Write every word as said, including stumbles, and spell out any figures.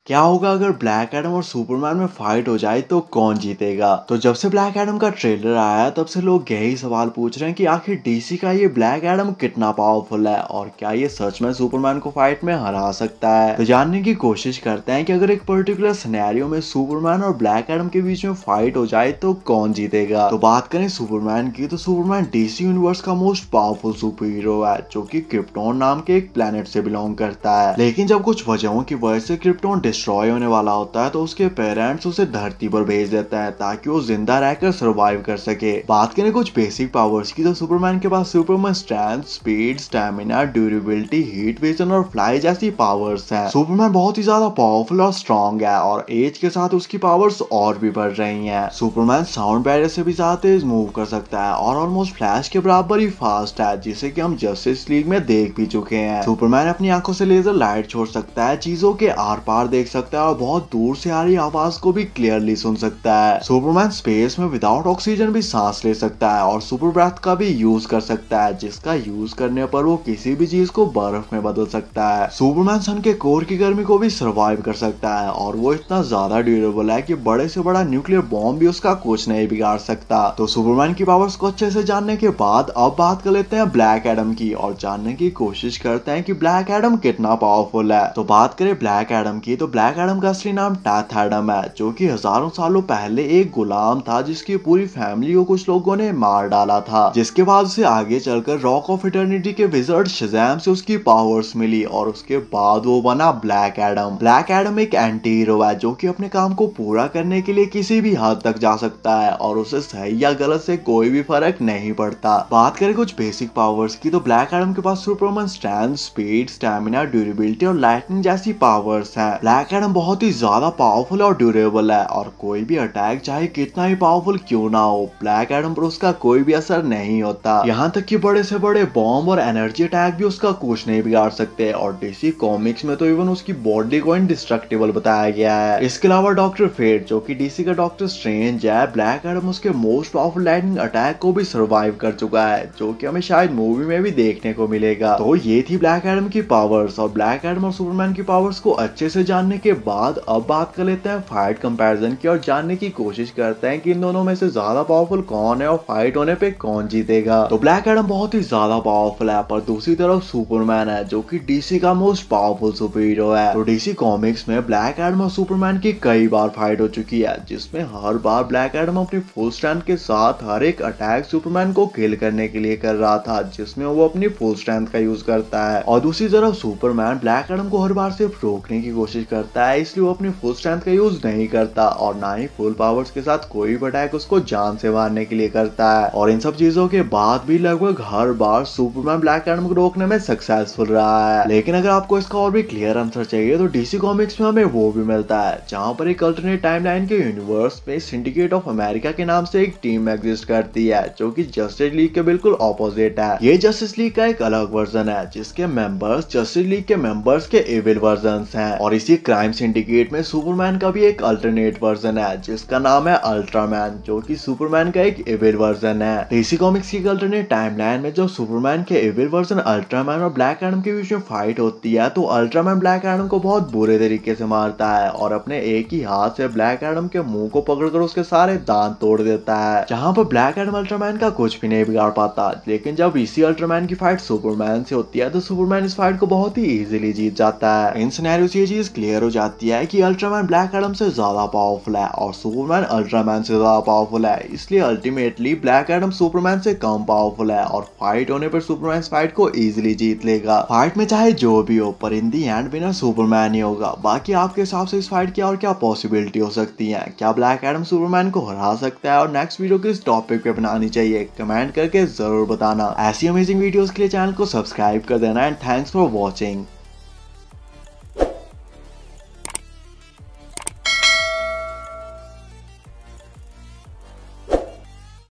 क्या होगा अगर ब्लैक एडम और सुपरमैन में फाइट हो जाए तो कौन जीतेगा। तो जब से ब्लैक एडम का ट्रेलर आया तब से लोग यही सवाल पूछ रहे हैं कि आखिर डीसी का ये ब्लैक एडम कितना पावरफुल है और क्या ये सच में सुपरमैन को फाइट में हरा सकता है। तो जानने की कोशिश करते हैं कि अगर एक पर्टिकुलर सिनेरियो में सुपरमैन और ब्लैक एडम के बीच में फाइट हो जाए तो कौन जीतेगा। तो बात करें सुपरमैन की, तो सुपरमैन डीसी यूनिवर्स का मोस्ट पावरफुल सुपर हीरो है जो कि क्रिप्टोन नाम के एक प्लेनेट से बिलोंग करता है। लेकिन जब कुछ वजहों की वजह से क्रिप्टोन डिस्ट्रॉय होने वाला होता है तो उसके पेरेंट्स उसे धरती पर भेज देता है ताकि वो जिंदा रहकर सर्वाइव कर सके। बात करें कुछ बेसिक पावर्स की, तो सुपरमैन के पास Superman strength, speed, stamina, durability, heat vision और फ्लाई जैसी पावर्स हैं। सुपरमैन बहुत ही ज्यादा पावरफुल और स्ट्रॉन्ग है और एज के साथ उसकी पावर्स और भी बढ़ रही हैं। सुपरमैन साउंड बैरियर से भी ज्यादा तेज मूव कर सकता है और ऑलमोस्ट फ्लैश के बराबर ही फास्ट है, जिसे कि हम जस्टिस लीग में देख भी चुके हैं। सुपरमैन अपनी आंखों से लेजर लाइट छोड़ सकता है, चीजों के आर पार देख सकता है और बहुत दूर से आ रही आवाज को भी क्लियरली सुन सकता है। सुपरमैन स्पेस में विदाउट ऑक्सीजन भी सांस ले सकता है और सुपर ब्रेथ का भी यूज कर सकता है, जिसका यूज करने पर वो किसी भी चीज को बर्फ में बदल सकता है। सुपरमैन सन के कोर की गर्मी को भी सर्वाइव कर सकता है और वो इतना ज्यादा ड्यूरेबल है कि बड़े से बड़ा न्यूक्लियर बॉम्ब भी उसका कुछ नहीं बिगाड़ सकता। तो सुपरमैन की पावर्स को अच्छे से जानने के बाद अब बात कर लेते हैं ब्लैक एडम की और जानने की कोशिश करते हैं कि ब्लैक एडम कितना पावरफुल है। तो बात करें ब्लैक एडम की, तो ब्लैक एडम का असली नाम डेथ एडम है जो कि हजारों सालों पहले एक गुलाम था जिसकी पूरी फैमिली को कुछ लोगों ने मार डाला था, जिसके बाद उसे आगे चलकर रॉक ऑफ इटर्निटी के विजर्ड शज़ैम से उसकी पावर्स मिली और उसके बाद वो बना ब्लैक एडम। ब्लैक एडम एक एंटी हीरो है जो कि अपने काम को पूरा करने के लिए किसी भी हद तक जा सकता है और उसे सही या गलत से कोई भी फर्क नहीं पड़ता। बात करें कुछ बेसिक पावर्स की, तो ब्लैक एडम के पास Superman strength, speed, stamina, durability और लाइटनिंग जैसी पावर्स हैं। ब्लैक एडम बहुत ही ज्यादा पावरफुल और ड्यूरेबल है और कोई भी अटैक चाहे कितना ही पावरफुल क्यों ना हो, ब्लैक एडम पर उसका कोई भी असर नहीं होता। यहाँ तक कि बड़े से बड़े बॉम्ब और एनर्जी अटैक भी उसका कुछ नहीं बिगाड़ सकते और डीसी कॉमिक्स में तो इवन उसकी बॉडी को इनडिस्ट्रक्टिबल बताया गया है। इसके अलावा डॉक्टर फेट जो कि डीसी का डॉक्टर स्ट्रेंज है, ब्लैक एडम उसके मोस्ट पावरफुल लाइटनिंग अटैक को भी सर्वाइव कर चुका है जो कि हमें शायद मूवी में भी देखने को मिलेगा। तो ये थी ब्लैक एडम की पावर्स और ब्लैक एडम और सुपरमैन की पावर्स को अच्छे से जानने के बाद अब बात कर लेते हैं फाइट कंपैरिजन की और जानने की कोशिश करते हैं कि इन दोनों में से ज्यादा पावरफुल कौन है और फाइट होने पे कौन जीतेगा। तो ब्लैक एडम बहुत ही ज्यादा पावरफुल है, पर दूसरी तरफ सुपरमैन है जो कि डीसी का मोस्ट पावरफुल सुपर हीरो है। तो डीसी कॉमिक्स में ब्लैक एडम और सुपरमैन की कई बार फाइट हो चुकी है, जिसमें हर बार ब्लैक एडम अपनी फुल स्ट्रेंथ के साथ हर एक अटैक सुपरमैन को किल करने के लिए कर रहा था, जिसमें वो अपनी फुल स्ट्रेंथ का यूज करता है। और दूसरी तरफ सुपरमैन ब्लैक एडम को हर बार सिर्फ रोकने की कोशिश करता है, इसलिए वो अपनी फुल स्ट्रेंथ का यूज नहीं करता और ना ही फुल पावर्स के साथ कोई भी अटैक उसको जान से मारने के लिए करता है। और इन सब चीजों के बाद भी लगभग हर बार सुपरमैन ब्लैक एडम को रोकने में सक्सेसफुल रहा है। लेकिन अगर आपको इसका और भी क्लियर आंसर चाहिए तो डीसी कॉमिक्स में हमें वो भी मिलता है, जहाँ पर एक अल्टरनेट टाइमलाइन के यूनिवर्स में सिंडिकेट ऑफ अमेरिका के नाम से एक टीम एग्जिस्ट करती है जो कि जस्टिस लीग के बिल्कुल ऑपोजिट है। ये जस्टिस लीग का एक अलग वर्जन है जिसके मेंबर्स जस्टिस लीग के मेंबर्स के इविल वर्जन्स हैं। और इसी क्राइम सिंडिकेट में सुपरमैन का भी एक अल्टरनेट वर्जन है जिसका नाम है अल्ट्रामैन, जो कि सुपरमैन का एक इविल वर्जन है। डीसी कॉमिक्स की अल्टरनेट टाइमलाइन में जब सुपरमैन के इविल वर्जन अल्ट्रामैन और ब्लैक एडम के बीच में फाइट होती है तो अल्ट्रामैन ब्लैक एडम को बहुत बुरे तरीके से मारता है और अपने एक ही हाथ से ब्लैक एडम के मुंह को पकड़कर उसके सारे दांत तोड़ देता है, जहां पर ब्लैक एडम अल्ट्रामैन का कुछ भी नहीं बिगाड़ पाता। लेकिन जब इसी अल्ट्रामैन की फाइट सुपरमैन से होती है तो सुपरमैन इस फाइट को बहुत ही इजीली जीत जाता है। इन सिनेरियो से ये चीज क्लियर हो जाती है कि अल्ट्रामैन ब्लैक एडम से ज्यादा पावरफुल है और सुपरमैन अल्ट्रामैन से ज्यादा पावरफुल है, इसलिए अल्टीमेटली ब्लैक एडम सुपरमैन से कम पावरफुल है और फाइट होने पर सुपरमैन इस फाइट को इजीली जीत लेगा। फाइट में चाहे जो भी हो पर in the end winner Superman ही होगा। बाकी आपके हिसाब से इस फाइट की और क्या पॉसिबिलिटी हो सकती है, क्या ब्लैक एडम सुपरमैन को हरा सकता है और नेक्स्ट वीडियो किस टॉपिक पे बनानी चाहिए, कमेंट करके जरूर बताना। ऐसी अमेजिंग वीडियोस के लिए चैनल को सब्सक्राइब कर देना एंड थैंक्स फॉर वॉचिंग।